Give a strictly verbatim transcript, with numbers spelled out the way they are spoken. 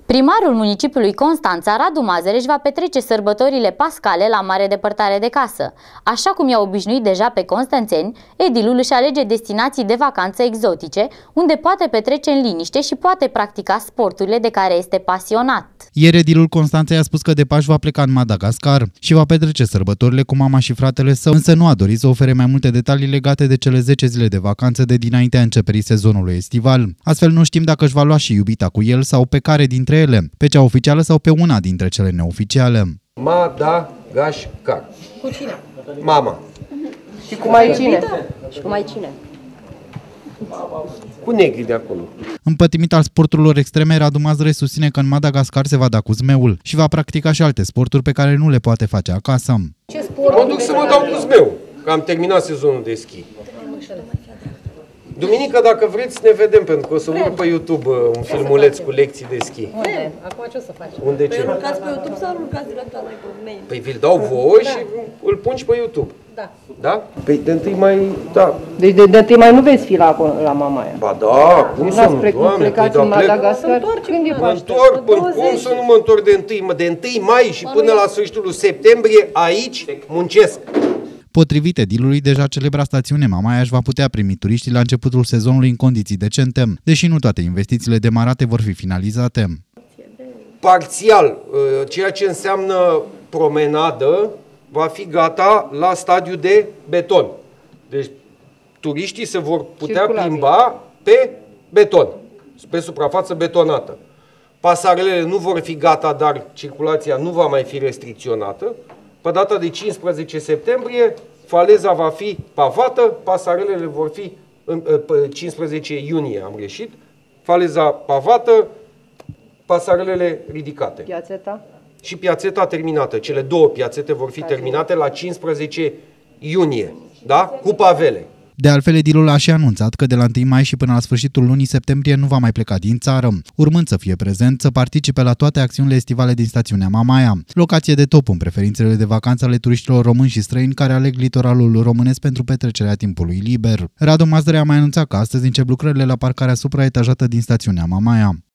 Primarul municipiului Constanța, Radu Mazăre, își va petrece sărbătorile pascale la mare depărtare de casă. Așa cum i-a obișnuit deja pe constanțeni, edilul își alege destinații de vacanță exotice, unde poate petrece în liniște și poate practica sporturile de care este pasionat. Ieri edilul Constanței a spus că de Paști va pleca în Madagascar și va petrece sărbătorile cu mama și fratele său, însă nu a dorit să ofere mai multe detalii legate de cele zece zile de vacanță de dinaintea începerii sezonului estival. Astfel nu știm dacă își va lua și iubita cu el sau pe care dintre ele, pe cea oficială sau pe una dintre cele neoficiale. Madagascar. Cu cine? Mama. Și cu mai cine? Și cu mai cine? Cu negri de acolo. Împătimit al sporturilor extreme, Radu Mazăre susține că în Madagascar se va da cu zmeul și va practica și alte sporturi pe care nu le poate face acasă. Ce sport? Mă duc să mă dau cu zmeu, că am terminat sezonul de schi. Duminică, dacă vreți, ne vedem, pentru că o să urc pe YouTube un filmuleț cu lecții de schi. Unde? Acum ce o să faci? Unde ce? Păi urcați pe YouTube sau urcați direct la noi pe mail? Păi vi-l dau voi și îl pun și pe YouTube. Da. Da? Păi de întâi mai, da. Deci de, de întâi mai nu veți fi la, la Mamaia. Ba da, cum să nu, Doamne, plecați păi în da, plec. Madagascar? Când e Mă Paște? întorc, până cum să nu mă întorc de întâi, de întâi mai și până la sfârșitul septembrie aici muncesc. Potrivit edilului, deja celebra stațiune Mamaia își va putea primi turiștii la începutul sezonului în condiții decente, deși nu toate investițiile demarate vor fi finalizate. Parțial, ceea ce înseamnă promenadă va fi gata la stadiu de beton. Deci turiștii se vor putea Circulabil. plimba pe beton, pe suprafață betonată. Pasarelele nu vor fi gata, dar circulația nu va mai fi restricționată. Pe data de cincisprezece septembrie, faleza va fi pavată, pasarelele vor fi, pe cincisprezece iunie am greșit, faleza pavată, pasarelele ridicate. Piațeta? Și piațeta terminată. Cele două piațete vor fi terminate la cincisprezece iunie, da? Cu pavele. De altfel, edilul a și anunțat că de la întâi mai și până la sfârșitul lunii septembrie nu va mai pleca din țară, urmând să fie prezent să participe la toate acțiunile estivale din stațiunea Mamaia, locație de top în preferințele de vacanță ale turiștilor români și străini care aleg litoralul românesc pentru petrecerea timpului liber. Radu Mazăre a mai anunțat că astăzi încep lucrările la parcarea supraetajată din stațiunea Mamaia.